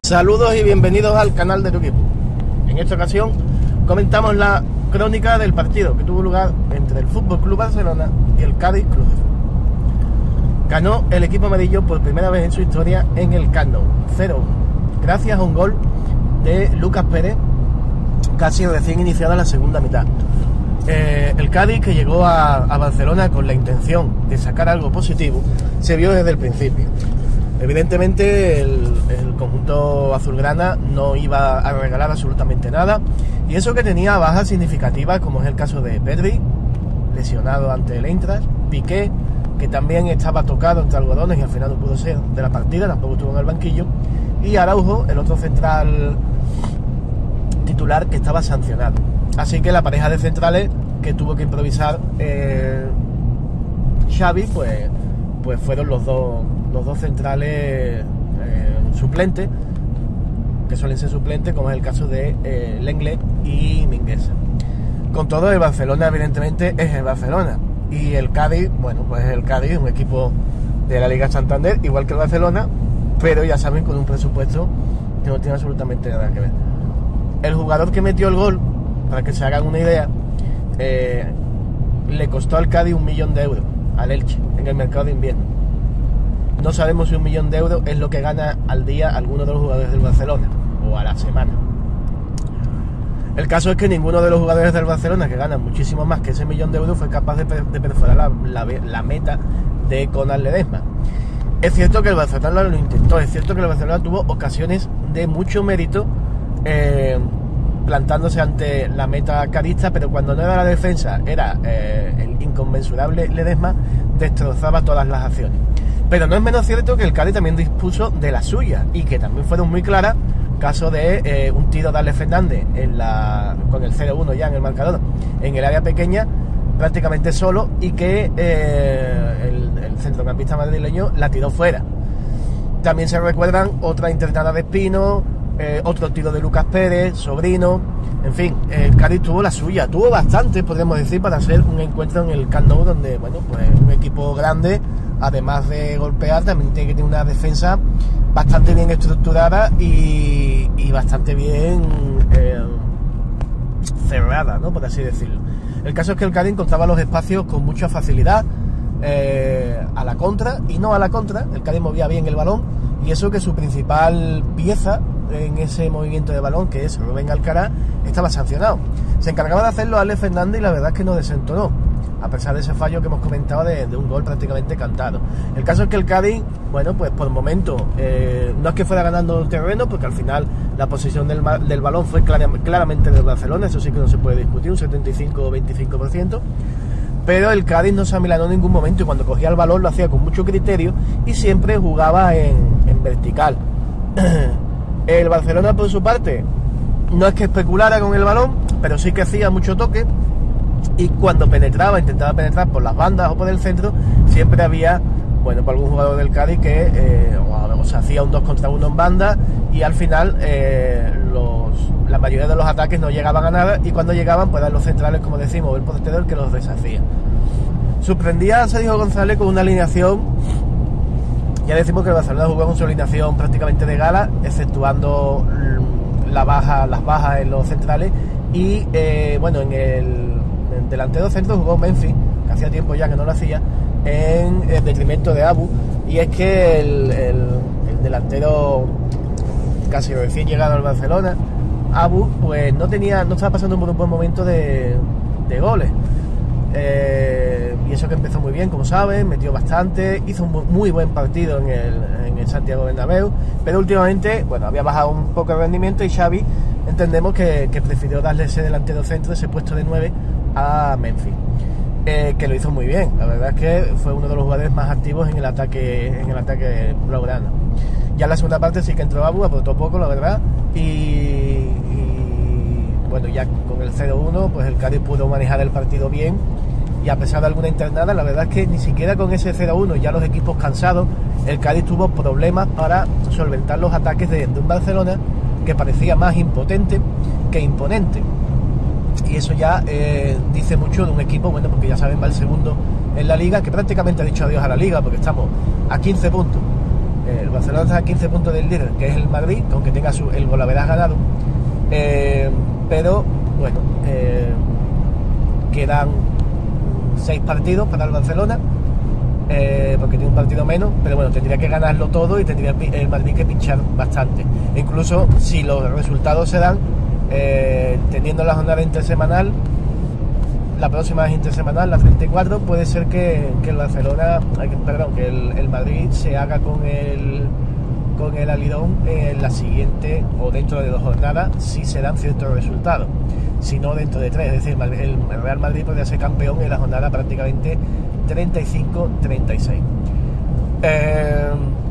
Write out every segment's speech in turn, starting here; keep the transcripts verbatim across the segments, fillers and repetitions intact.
Saludos y bienvenidos al canal de tu equipo. En esta ocasión comentamos la crónica del partido que tuvo lugar entre el F C Barcelona y el Cádiz Club de Fútbol. Ganó el equipo amarillo por primera vez en su historia en el Camp Nou, cero uno, gracias a un gol de Lucas Pérez casi recién iniciada la segunda mitad. Eh, el Cádiz, que llegó a, a Barcelona con la intención de sacar algo positivo, se vio desde el principio. Evidentemente el, el conjunto azulgrana no iba a regalar absolutamente nada, y eso que tenía bajas significativas, como es el caso de Pedri, lesionado ante el Eintracht, Piqué, que también estaba tocado entre algodones y al final no pudo ser de la partida, tampoco estuvo en el banquillo, y Araujo, el otro central titular, que estaba sancionado. Así que la pareja de centrales que tuvo que improvisar eh, Xavi, pues, pues fueron los dos los dos centrales eh, suplentes, que suelen ser suplentes, como es el caso de eh, Lenglet y Mingueza. Con todo, el Barcelona evidentemente es el Barcelona, y el Cádiz, bueno, pues el Cádiz, un equipo de la Liga Santander, igual que el Barcelona, pero ya saben, con un presupuesto que no tiene absolutamente nada que ver. El jugador que metió el gol, para que se hagan una idea, eh, le costó al Cádiz un millón de euros al Elche en el mercado de invierno. No sabemos si un millón de euros es lo que gana al día alguno de los jugadores del Barcelona, o a la semana. El caso es que ninguno de los jugadores del Barcelona, que ganan muchísimo más que ese millón de euros, fue capaz de, de perforar la, la, la meta de Konrad Ledesma. Es cierto que el Barcelona lo intentó, es cierto que el Barcelona tuvo ocasiones de mucho mérito, eh, plantándose ante la meta cadista, pero cuando no era la defensa, era eh, el inconmensurable Ledesma, destrozaba todas las acciones. Pero no es menos cierto que el Cádiz también dispuso de la suya, y que también fueron muy claras, caso de eh, un tiro de Alex Fernández en la, con el cero uno ya en el marcador, en el área pequeña, prácticamente solo, y que eh, el, el centrocampista madrileño la tiró fuera. También se recuerdan otra internada de Espino, eh, otro tiro de Lucas Pérez, Sobrino. En fin, el Cádiz tuvo la suya, tuvo bastante, podríamos decir, para hacer un encuentro en el Camp Nou, donde, bueno, pues un equipo grande, además de golpear, también tiene que tener una defensa bastante bien estructurada y, y bastante bien eh, cerrada, ¿no?, por así decirlo. El caso es que el Cádiz encontraba los espacios con mucha facilidad eh, a la contra, y no a la contra, el Cádiz movía bien el balón, y eso que su principal pieza en ese movimiento de balón, que es Rubén Alcaraz, estaba sancionado. Se encargaba de hacerlo Alex Fernández, y la verdad es que no desentonó, a pesar de ese fallo que hemos comentado de, de un gol prácticamente cantado. El caso es que el Cádiz, bueno, pues por el momento eh, no es que fuera ganando el terreno, porque al final la posición del, del balón fue clara, claramente del Barcelona, eso sí que no se puede discutir, un setenta y cinco o veinticinco por ciento, pero el Cádiz no se amilanó en ningún momento, y cuando cogía el balón lo hacía con mucho criterio y siempre jugaba en, en vertical. El Barcelona, por su parte, no es que especulara con el balón, pero sí que hacía mucho toque, y cuando penetraba, intentaba penetrar por las bandas o por el centro, siempre había, bueno, por algún jugador del Cádiz que eh, o, o se hacía un dos contra uno en banda, y al final eh, los, la mayoría de los ataques no llegaban a nada, y cuando llegaban, pues eran los centrales, como decimos, o el portero el que los deshacía. Sorprendía a Sergio González con una alineación. Ya decimos que el Barcelona jugó con su alineación prácticamente de gala, exceptuando la baja, las bajas en los centrales, y eh, bueno, en el, en el delantero centro jugó Memphis, que hacía tiempo ya que no lo hacía, en el detrimento de Abu, y es que el, el, el delantero casi recién llegado al Barcelona, Abu, pues no tenía, no estaba pasando por un buen momento de, de goles. Eh, y eso que empezó muy bien, como saben, metió bastante, hizo un muy buen partido en el, en el Santiago Bernabéu, pero últimamente, bueno, había bajado un poco el rendimiento, y Xavi entendemos que, que prefirió darle ese delantero centro, ese puesto de nueve, a Memphis, eh, que lo hizo muy bien. La verdad es que fue uno de los jugadores más activos en el ataque en el ataque blaugrana. Ya en la segunda parte sí que entró Abu, aportó poco, la verdad, y, y bueno, ya con el cero uno, pues el Cádiz pudo manejar el partido bien, y a pesar de alguna internada, la verdad es que ni siquiera con ese cero uno, ya los equipos cansados, el Cádiz tuvo problemas para solventar los ataques de, de un Barcelona que parecía más impotente que imponente. Y eso ya eh, dice mucho de un equipo, bueno, porque ya saben, va el segundo en la Liga, que prácticamente ha dicho adiós a la Liga, porque estamos a quince puntos el Barcelona está a quince puntos del líder, que es el Madrid, aunque tenga su, el golaveras ganado, eh, pero bueno, eh, quedan seis partidos para el Barcelona, eh, porque tiene un partido menos, pero bueno, tendría que ganarlo todo y tendría el Madrid que pinchar bastante. E incluso si los resultados se dan, eh, teniendo la jornada intersemanal, la próxima es intersemanal, la treinta y cuatro, puede ser que, que el Barcelona, perdón, que el, el Madrid se haga con el con el alidón en la siguiente o dentro de dos jornadas si se dan ciertos resultados, si no dentro de tres. Es decir, el Real Madrid podría ser campeón en la jornada prácticamente treinta y cinco treinta y seis. Eh,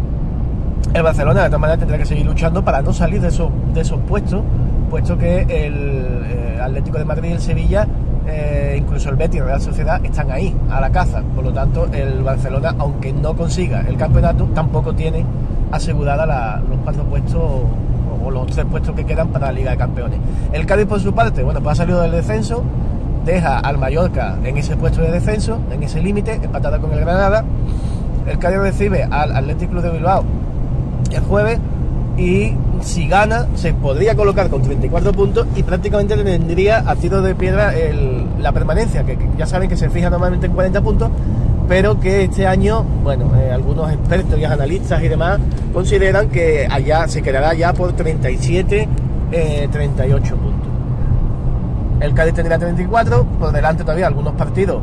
el Barcelona de todas maneras tendrá que seguir luchando para no salir de esos, de esos puestos, puesto que el eh, Atlético de Madrid y el Sevilla, eh, incluso el Betis y Real Sociedad están ahí, a la caza. Por lo tanto, el Barcelona, aunque no consiga el campeonato, tampoco tiene asegurada la, los cuatro puestos o, o los tres puestos que quedan para la Liga de Campeones. El Cádiz, por su parte, bueno, pues ha salido del descenso, deja al Mallorca en ese puesto de descenso, en ese límite, empatada con el Granada. El Cádiz recibe al Athletic Club de Bilbao el jueves y si gana se podría colocar con treinta y cuatro puntos y prácticamente tendría a tiro de piedra el, la permanencia, que, que ya saben que se fija normalmente en cuarenta puntos, pero que este año, bueno, eh, algunos expertos y analistas y demás consideran que allá se quedará ya por treinta y siete, eh, treinta y ocho puntos. El Cádiz tendrá treinta y cuatro, por delante todavía algunos partidos,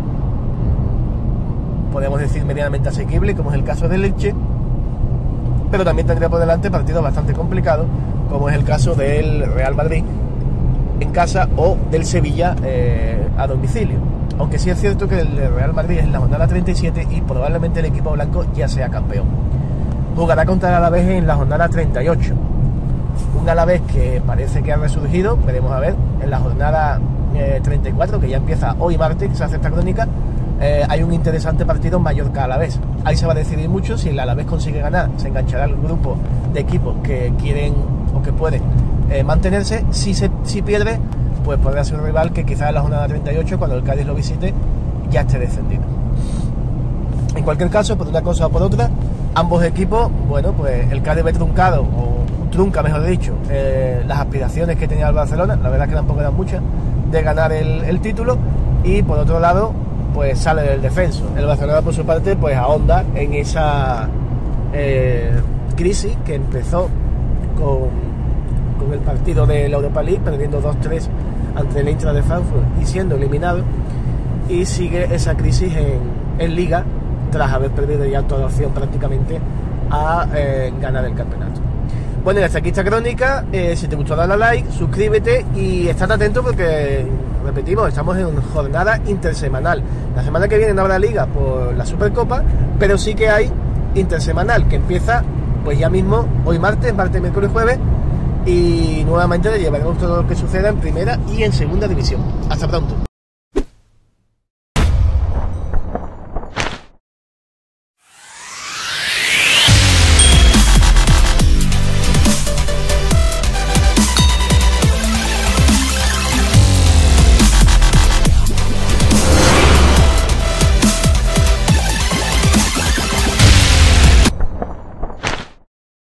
podemos decir medianamente asequibles, como es el caso del Elche, pero también tendría por delante partidos bastante complicados, como es el caso del Real Madrid en casa o del Sevilla eh, a domicilio. Aunque sí es cierto que el Real Madrid es en la jornada treinta y siete y probablemente el equipo blanco ya sea campeón. Jugará contra el Alavés en la jornada treinta y ocho. Un Alavés que parece que ha resurgido, veremos a ver, en la jornada eh, treinta y cuatro, que ya empieza hoy martes, que se hace esta crónica, eh, hay un interesante partido Mallorca-Alavés. Ahí se va a decidir mucho. Si el Alavés consigue ganar, se enganchará al grupo de equipos que quieren o que pueden eh, mantenerse. Si, se, si pierde, pues podrá ser un rival que quizás en la jornada treinta y ocho, cuando el Cádiz lo visite, ya esté descendido. En cualquier caso, por una cosa o por otra, ambos equipos, bueno, pues el Cádiz ve truncado, o trunca mejor dicho, eh, las aspiraciones que tenía el Barcelona, la verdad que tampoco eran muchas, de ganar el, el título, y por otro lado, pues sale del descenso. El Barcelona, por su parte, pues ahonda en esa eh, crisis que empezó con, con el partido de la Europa League, perdiendo dos tres ante el Eintracht de Frankfurt y siendo eliminado, y sigue esa crisis en, en Liga tras haber perdido ya toda opción prácticamente a eh, ganar el campeonato. Bueno, y hasta aquí esta crónica. Eh, si te gustó, dale a like, suscríbete y estate atento porque, repetimos, estamos en jornada intersemanal. La semana que viene no habrá liga por la Supercopa, pero sí que hay intersemanal, que empieza pues ya mismo, hoy martes, martes, miércoles, jueves, y nuevamente le llevaremos todo lo que suceda en primera y en segunda división. Hasta pronto.